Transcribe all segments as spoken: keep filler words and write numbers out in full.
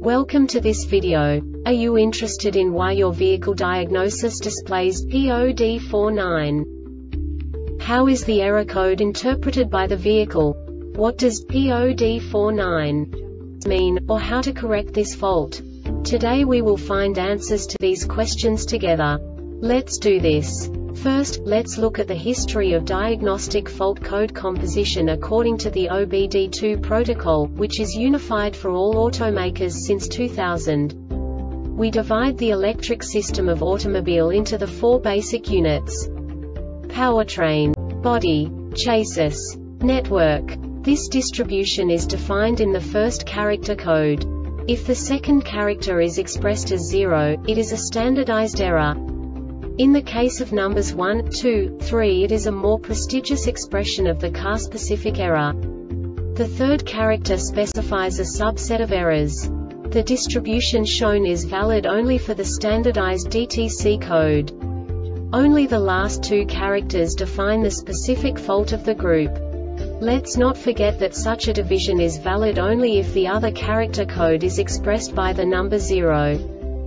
Welcome to this video. Are you interested in why your vehicle diagnosis displays P O D forty-nine? How is the error code interpreted by the vehicle? What does P O D forty-nine mean, or how to correct this fault? Today we will find answers to these questions together. Let's do this. First, let's look at the history of diagnostic fault code composition according to the O B D two protocol, which is unified for all automakers since two thousand. We divide the electric system of automobile into the four basic units: powertrain, body, chassis, network. This distribution is defined in the first character code. If the second character is expressed as zero, it is a standardized error. In the case of numbers one, two, three, it is a more prestigious expression of the car-specific error. The third character specifies a subset of errors. The distribution shown is valid only for the standardized D T C code. Only the last two characters define the specific fault of the group. Let's not forget that such a division is valid only if the other character code is expressed by the number zero.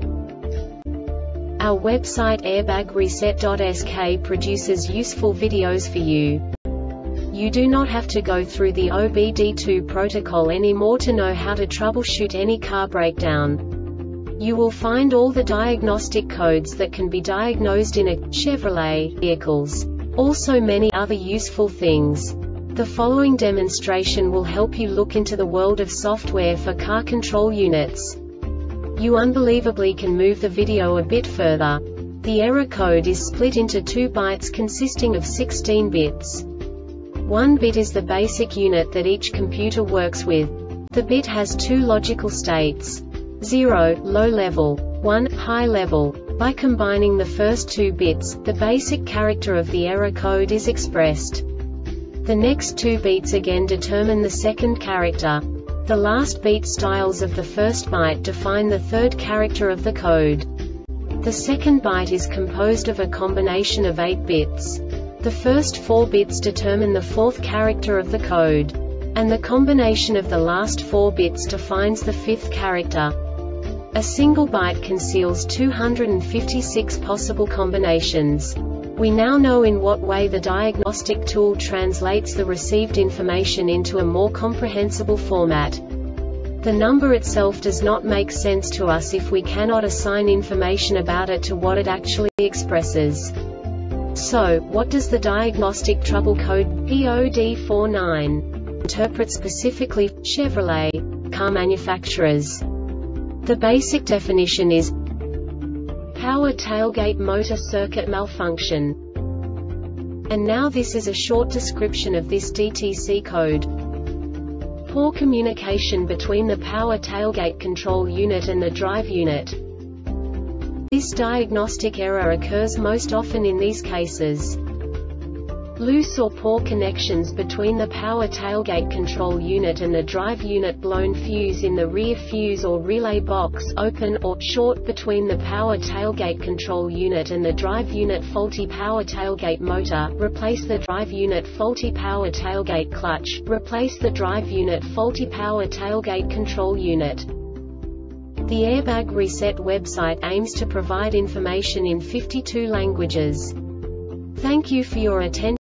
Our website airbag reset dot S K produces useful videos for you. You do not have to go through the O B D two protocol anymore to know how to troubleshoot any car breakdown. You will find all the diagnostic codes that can be diagnosed in a Chevrolet vehicles. Also many other useful things. The following demonstration will help you look into the world of software for car control units. You unbelievably can move the video a bit further. The error code is split into two bytes consisting of sixteen bits. One bit is the basic unit that each computer works with. The bit has two logical states: zero, low level, one, high level. By combining the first two bits, the basic character of the error code is expressed. The next two beats again determine the second character. The last beat styles of the first byte define the third character of the code. The second byte is composed of a combination of eight bits. The first four bits determine the fourth character of the code. And the combination of the last four bits defines the fifth character. A single byte conceals two hundred fifty-six possible combinations. We now know in what way the diagnostic tool translates the received information into a more comprehensible format. The number itself does not make sense to us if we cannot assign information about it to what it actually expresses. So, what does the diagnostic trouble code P O D forty-nine interpret specifically for Chevrolet car manufacturers? The basic definition is power tailgate motor circuit malfunction. And now this is a short description of this D T C code. Poor communication between the power tailgate control unit and the drive unit. This diagnostic error occurs most often in these cases: loose or poor connections between the power tailgate control unit and the drive unit, blown fuse in the rear fuse or relay box, open or short between the power tailgate control unit and the drive unit, faulty power tailgate motor, replace the drive unit, faulty power tailgate clutch, replace the drive unit, faulty power tailgate control unit. The Airbag Reset website aims to provide information in fifty-two languages. Thank you for your attention.